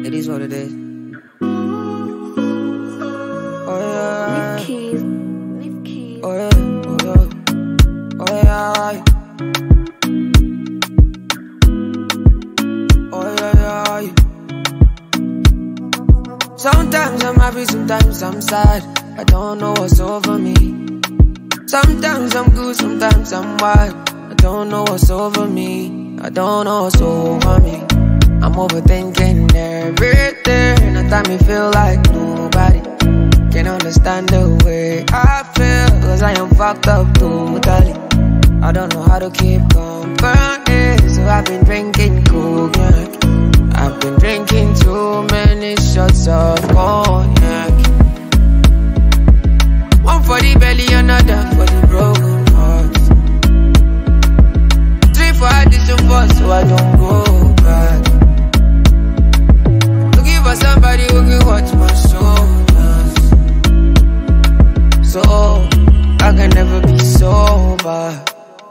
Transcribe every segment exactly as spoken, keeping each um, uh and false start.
It is what it is. Oh yeah. Niphkeys. Niphkeys. Oh yeah. Oh yeah. Oh yeah. Oh yeah, yeah. Sometimes I'm happy, sometimes I'm sad. I don't know what's over me. Sometimes I'm good, sometimes I'm wild. I don't know what's over me. I don't know what's over me. I'm overthinking everything. I time me feel like nobody can understand the way I feel, cause I am fucked up totally. I don't know how to keep company, so I've been drinking cognac. I've been drinking too many shots of cognac. One for the belly, another for the broken heart. Three for addition, four so I don't go back. Looking for somebody who can watch my shoulders, so I can never be sober.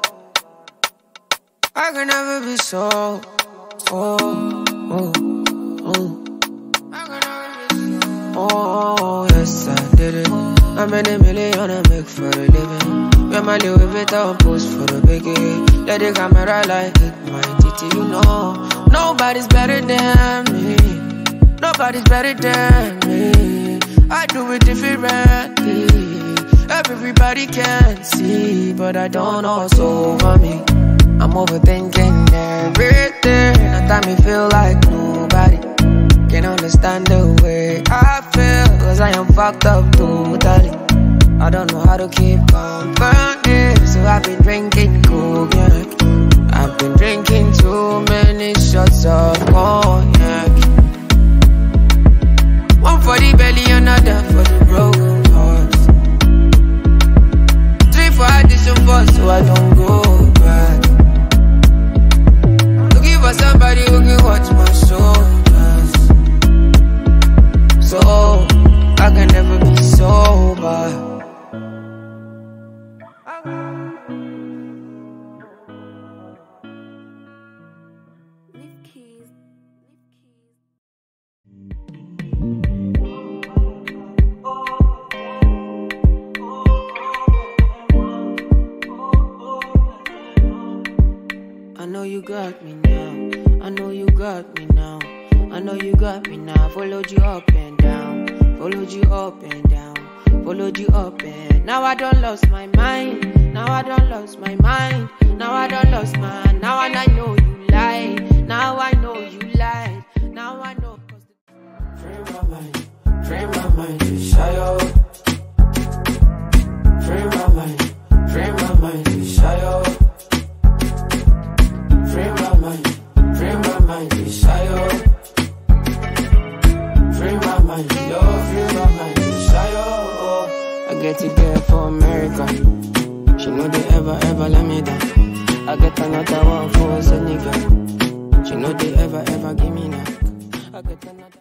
I can never be so. Oh, oh, oh. Oh, yes, I did it. I made a million I make for a living. Wear my Louis Vuitton post for the biggie. Let the camera like it, my titty, you know. Nobody's better than me. Nobody's better than me. I do it differently. Everybody can see, but I don't know what's over me. I'm overthinking everything. I time me feel like nobody can understand the way I feel, cause I am fucked up totally. I don't know how to keep company, so I've been drinking cognac. I've been drinking too many shots of cognac. One for the belly, another for the broken heart. Three for addition, four so I don't go back. Looking for somebody who can watch my shoulders, so I can never be sober. Niphkeys. I know you got me now. I know you got me now. I know you got me now. Followed you up and down. Followed you up and down. Followed you up and now I don't lost my mind. Now I don't lost my mind. Now I don't lost my. Now and I know you lied. Now I know you lied. Now I know. Free my mind. Free my mind to shy out. Free my mind. Free my mind to shy out. Free my mind. Free my mind to shy out. Free my mind, yo, free my mind, shy oh. I get it there for America. She know they ever, ever let me down. I get another one for a nigga. She know they ever, ever give me that. I get another